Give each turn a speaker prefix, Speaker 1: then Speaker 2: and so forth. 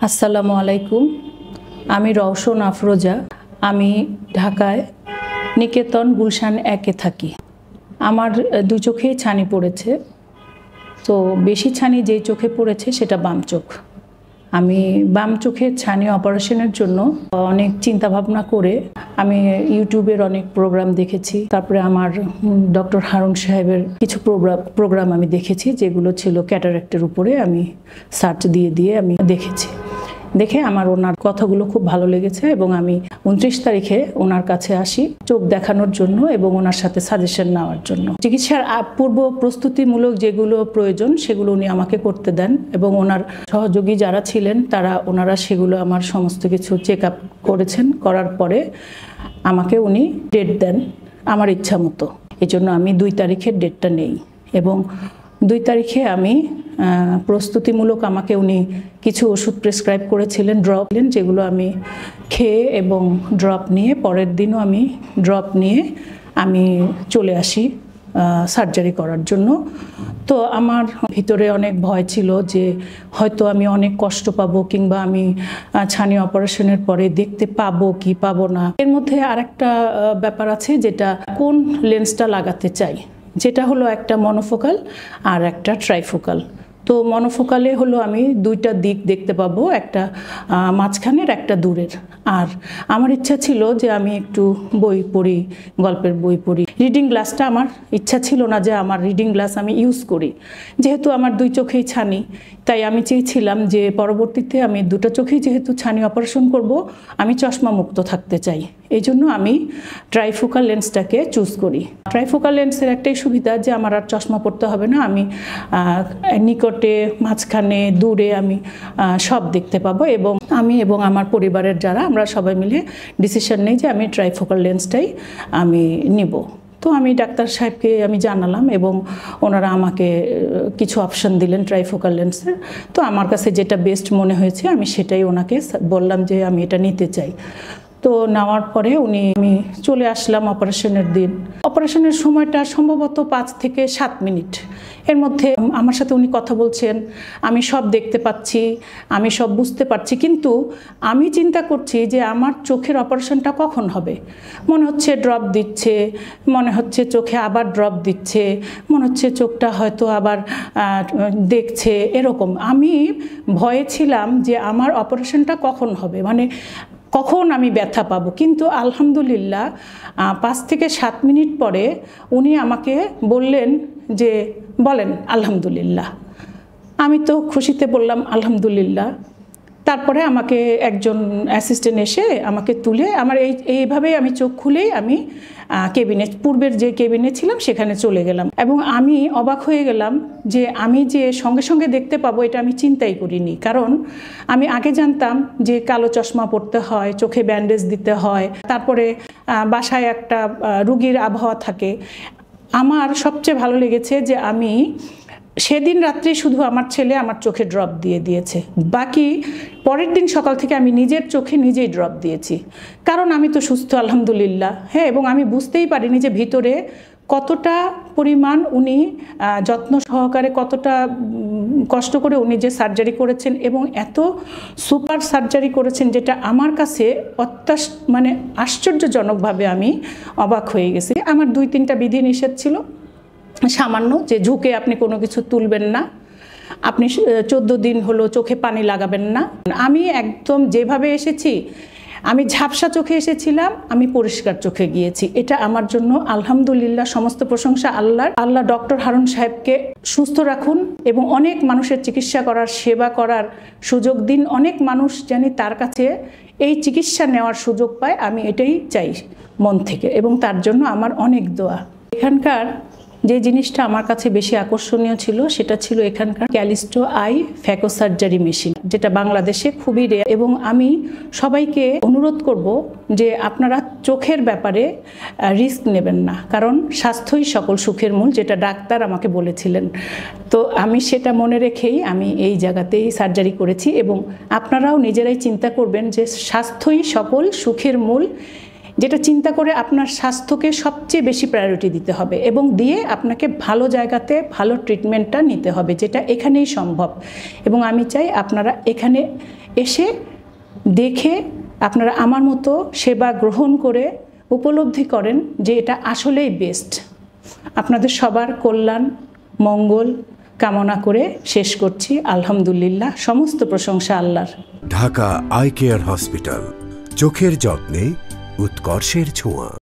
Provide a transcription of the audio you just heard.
Speaker 1: আসসালামু আলাইকুম। আমি রওশন আফরোজা। আমি ঢাকায় নিকেতন গুলশান 1-এ থাকি। আমার দুই চোখেই ছানি পড়েছে। তো বেশি ছানি যেই চোখে পড়েছে সেটা বাম চোখ। আমি বাম চোখের ছানি অপারেশনের জন্য অনেক চিন্তা ভাবনা করে আমি ইউটিউবের অনেক প্রোগ্রাম দেখেছি। তারপরে আমার ডক্টর হারুন সাহেবের কিছু প্রোগ্রাম আমি দেখেছি, যেগুলো ছিল ক্যাটারেক্টের উপরে। আমি সার্চ দিয়ে আমি দেখে আমার ওনার কথাগুলো খুব ভালো লেগেছে এবং আমি 29 তারিখে ওনার কাছে আসি চোখ দেখানোর জন্য এবং ওনার সাথে সাজেশন নেওয়ার জন্য। চিকিৎসার পূর্ব প্রস্তুতিমূলক যেগুলো প্রয়োজন সেগুলো উনি আমাকে করতে দেন এবং ওনার সহযোগী যারা ছিলেন ওনারা সেগুলো আমার সমস্ত কিছু চেক আপ করেছেন। করার পরে আমাকে উনি ডেট দেন আমার ইচ্ছা মতো। এই জন্য আমি 2 তারিখের ডেটটা নেই এবং 2 তারিখে আমি প্রস্তুতিমূলক আমাকে উনি কিছু ওষুধ প্রেসক্রাইব করেছিলেন, ড্রপ, যেগুলো আমি খেয়ে এবং ড্রপ নিয়ে পরের দিনও আমি ড্রপ নিয়ে আমি চলে আসি সার্জারি করার জন্য। তো আমার ভিতরে অনেক ভয় ছিল যে হয়তো আমি অনেক কষ্ট পাবো কিংবা আমি ছানি অপারেশনের পরে দেখতে পাবো কি পাবো না। এর মধ্যে আরেকটা ব্যাপার আছে, যেটা কোন লেন্সটা লাগাতে চাই, যেটা হলো একটা মনোফোকাল আর একটা ট্রাইফোকাল। তো মনোফোকালে হলো আমি 2টা দিক দেখতে পাবো, একটা মাঝখানের একটা দূরের। আর আমার ইচ্ছা ছিল যে আমি একটু বই পড়ি, গল্পের বই পড়ি। রিডিং গ্লাসটা আমার ইচ্ছা ছিল না যে আমার রিডিং গ্লাস আমি ইউজ করি, যেহেতু আমার 2 চোখেই ছানি। তাই আমি চেয়েছিলাম যে পরবর্তীতে আমি 2টা চোখেই যেহেতু ছানি অপারেশন করব, আমি চশমা মুক্ত থাকতে চাই। এই জন্য আমি ট্রাইফোকাল লেন্সটাকে চুজ করি। ট্রাইফোকাল লেন্সের একটাই সুবিধা যে আমার আর চশমা পড়তে হবে না। আমি নিকটে, মাঝখানে, দূরে আমি সব দেখতে পাবো এবং আমি এবং আমার পরিবারের যারা আমরা সবাই মিলে ডিসিশন নেই যে আমি ট্রাইফোকাল লেন্সটাই আমি নিব। তো আমি ডাক্তার সাহেবকে আমি জানালাম এবং ওনারা আমাকে কিছু অপশন দিলেন ট্রাইফোকাল লেন্সের। তো আমার কাছে যেটা বেস্ট মনে হয়েছে আমি সেটাই ওনাকে বললাম যে আমি এটা নিতে চাই। তো নেওয়ার পরে আমি চলে আসলাম অপারেশনের দিন। অপারেশনের সময়টা সম্ভবত 5 থেকে 7 মিনিট। এর মধ্যে আমার সাথে উনি কথা বলছেন, আমি সব দেখতে পাচ্ছি, আমি সব বুঝতে পারছি, কিন্তু আমি চিন্তা করছি যে আমার চোখের অপারেশনটা কখন হবে। মনে হচ্ছে ড্রপ দিচ্ছে, মনে হচ্ছে চোখে আবার ড্রপ দিচ্ছে, মনে হচ্ছে চোখটা হয়তো আবার দেখছে, এরকম। আমি ভয়ে ছিলাম যে আমার অপারেশনটা কখন হবে, মানে কখন আমি ব্যথা পাবো। কিন্তু আলহামদুলিল্লাহ 5 থেকে 7 মিনিট পরে উনি আমাকে বললেন যে বলেন আলহামদুলিল্লাহ। আমি তো খুশিতে বললাম আলহামদুলিল্লাহ। তারপরে আমাকে একজন অ্যাসিস্ট্যান্ট এসে আমাকে তুলে আমার এইভাবেই আমি চোখ খুলেই আমি কেবিনে, পূর্বের যে কেবিনে ছিলাম সেখানে চলে গেলাম এবং আমি অবাক হয়ে গেলাম যে আমি যে সঙ্গে সঙ্গে দেখতে পাবো এটা আমি চিন্তাই করিনি। কারণ আমি আগে জানতাম যে কালো চশমা পরতে হয়, চোখে ব্যান্ডেজ দিতে হয়, তারপরে বাসায় একটা রুগীর আবহাওয়া থাকে। আমার সবচেয়ে ভালো লেগেছে যে আমি সেদিন রাত্রে শুধু আমার ছেলে আমার চোখে ড্রপ দিয়ে দিয়েছে, বাকি পরের দিন সকাল থেকে আমি নিজের চোখে নিজেই ড্রপ দিয়েছি। কারণ আমি তো সুস্থ আলহামদুলিল্লাহ, হ্যাঁ। এবং আমি বুঝতেই পারিনি যে ভিতরে কতটা পরিমাণ উনি যত্ন সহকারে, কতটা কষ্ট করে উনি যে সার্জারি করেছেন এবং এত সুপার সার্জারি করেছেন, যেটা আমার কাছে মানে আশ্চর্যজনকভাবে আমি অবাক হয়ে গেছি। আমার 2-3টা বিধিনিষেধ ছিল সামান্য, যে ঝুঁকে আপনি কোনো কিছু তুলবেন না, আপনি 14 দিন হলো চোখে পানি লাগাবেন না। আমি একদম যেভাবে এসেছি, আমি ঝাপসা চোখে এসেছিলাম, আমি পরিষ্কার চোখে গিয়েছি। এটা আমার জন্য আলহামদুলিল্লাহ, সমস্ত প্রশংসা আল্লাহর। আল্লাহ ডক্টর হারুন সাহেবকে সুস্থ রাখুন এবং অনেক মানুষের চিকিৎসা করার, সেবা করার সুযোগ দিন। অনেক মানুষ জানি তার কাছে এই চিকিৎসা নেওয়ার সুযোগ পায়, আমি এটাই চাই মন থেকে এবং তার জন্য আমার অনেক দোয়া। এখানকার যে জিনিসটা আমার কাছে বেশি আকর্ষণীয় ছিল সেটা ছিল এখানকার Callisto eye phaco surgery machine, যেটা বাংলাদেশে খুবই রেয়ার। এবং আমি সবাইকে অনুরোধ করব যে আপনারা চোখের ব্যাপারে রিস্ক নেবেন না, কারণ স্বাস্থ্যই সকল সুখের মূল, যেটা ডাক্তার আমাকে বলেছিলেন। তো আমি সেটা মনে রেখেই আমি এই জায়গাতেই সার্জারি করেছি এবং আপনারাও নিজেরাই চিন্তা করবেন যে স্বাস্থ্যই সকল সুখের মূল। যেটা চিন্তা করে আপনার স্বাস্থ্যকে সবচেয়ে বেশি প্রায়োরিটি দিতে হবে এবং দিয়ে আপনাকে ভালো জায়গাতে ভালো ট্রিটমেন্টটা নিতে হবে, যেটা এখানেই সম্ভব। এবং আমি চাই আপনারা এখানে এসে দেখে আপনারা আমার মতো সেবা গ্রহণ করে উপলব্ধি করেন যে এটা আসলেই বেস্ট। আপনাদের সবার কল্যাণ মঙ্গল কামনা করে শেষ করছি। আলহামদুলিল্লাহ, সমস্ত প্রশংসা আল্লাহর।
Speaker 2: ঢাকা আই কেয়ার হসপিটাল, চোখের যত্নে উৎকর্ষের ছোঁয়া।